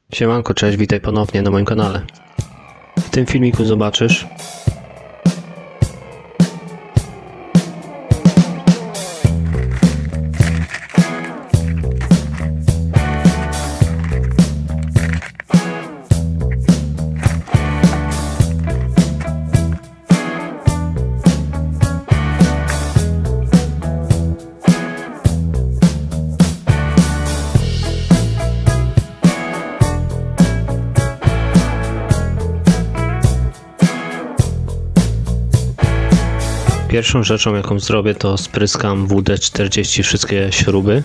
Siemanko, cześć, witaj ponownie na moim kanale. W tym filmiku zobaczysz, pierwszą rzeczą jaką zrobię to spryskam WD-40 wszystkie śruby.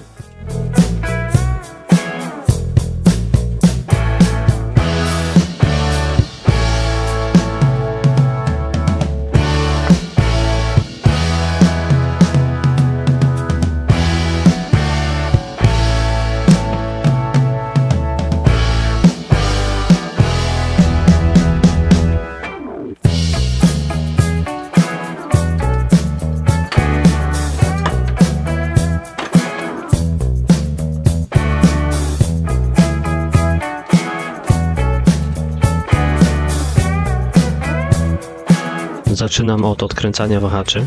Zaczynam od odkręcania wahaczy.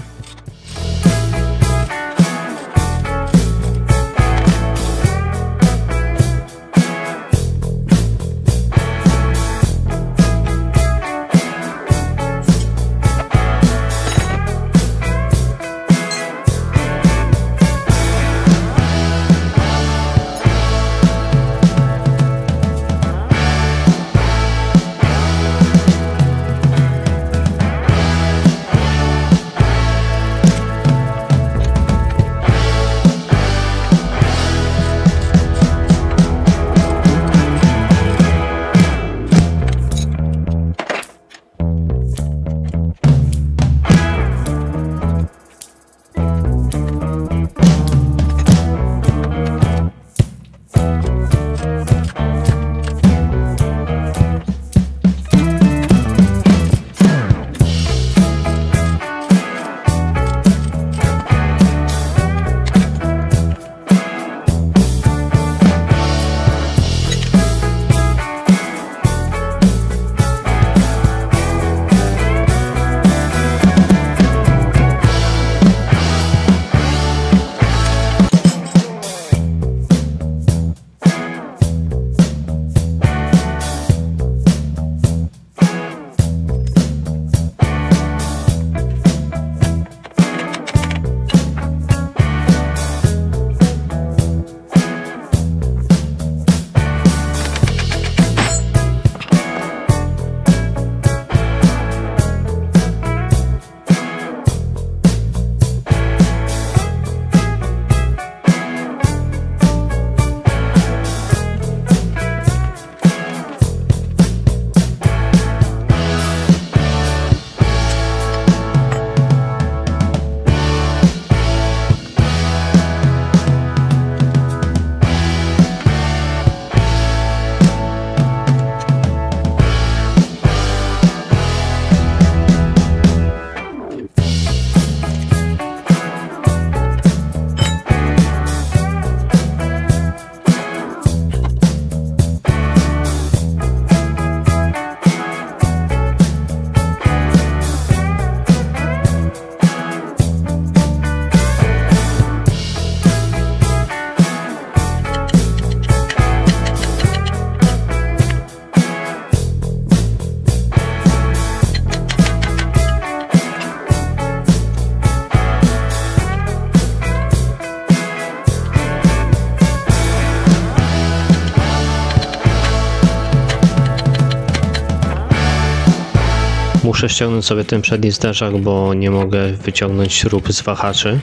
Muszę ściągnąć sobie ten przedni zderzak, bo nie mogę wyciągnąć śrub z wahaczy.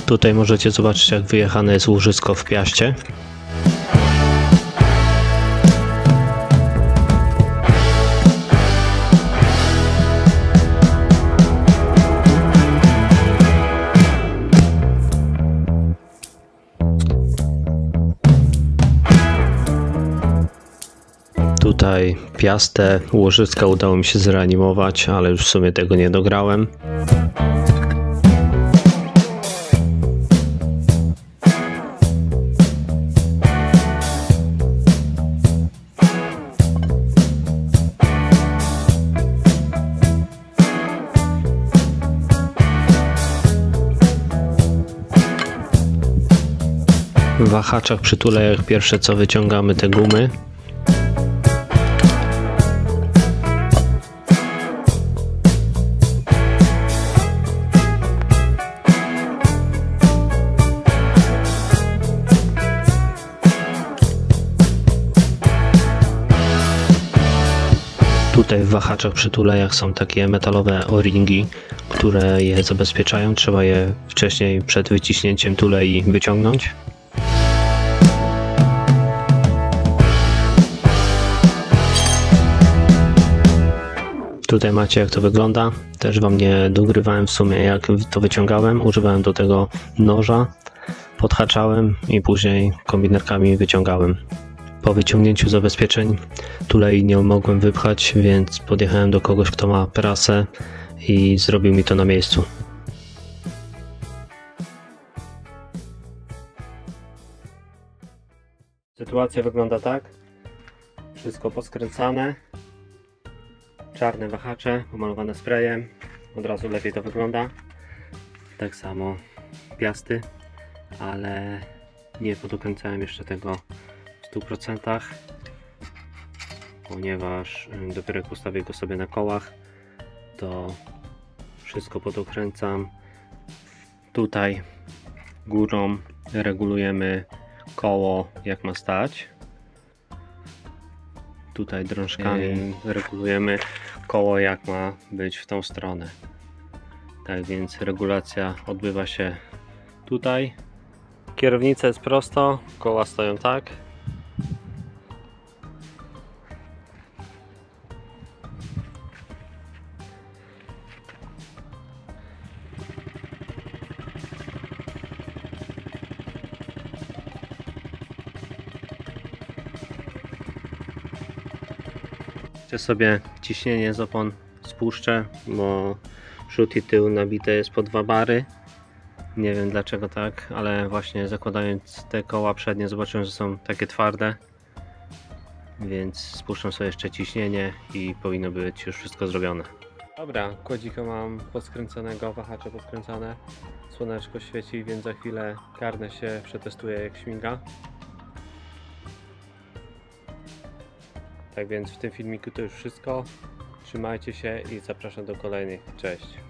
Tutaj możecie zobaczyć, jak wyjechane jest łożysko w Piaście. Tutaj Piastę, łożyska udało mi się zreanimować, ale już w sumie tego nie dograłem. W wahaczach przy tulejach pierwsze co wyciągamy te gumy. Tutaj w wahaczach przy tulejach są takie metalowe o-ringi, które je zabezpieczają. Trzeba je wcześniej przed wyciśnięciem tulei wyciągnąć. Tutaj macie, jak to wygląda. Też wam nie dogrywałem w sumie, jak to wyciągałem. Używałem do tego noża, podhaczałem i później kombinerkami wyciągałem. Po wyciągnięciu zabezpieczeń tulei nie mogłem wypchać, więc podjechałem do kogoś, kto ma prasę i zrobił mi to na miejscu. Sytuacja wygląda tak. Wszystko poskręcane. Czarne wahacze pomalowane sprayem. Od razu lepiej to wygląda. Tak samo Piasty, ale nie podokręcałem jeszcze tego w 100%, ponieważ dopiero jak ustawię go sobie na kołach, to wszystko podokręcam. Tutaj górą regulujemy koło, jak ma stać. Tutaj drążkami regulujemy koło, jak ma być w tą stronę. Tak więc regulacja odbywa się tutaj. Kierownica jest prosto, koła stoją tak. Chcę sobie ciśnienie z opon spuszczę, bo przód i tył nabite jest po 2 bary. Nie wiem dlaczego tak, ale właśnie zakładając te koła przednie zobaczyłem, że są takie twarde, więc spuszczam sobie jeszcze ciśnienie i powinno być już wszystko zrobione. Dobra, kładzika mam poskręconego, wahacze poskręcone, słoneczko świeci, więc za chwilę karne się przetestuje, jak śmiga. Tak więc w tym filmiku to już wszystko. Trzymajcie się i zapraszam do kolejnych. Cześć!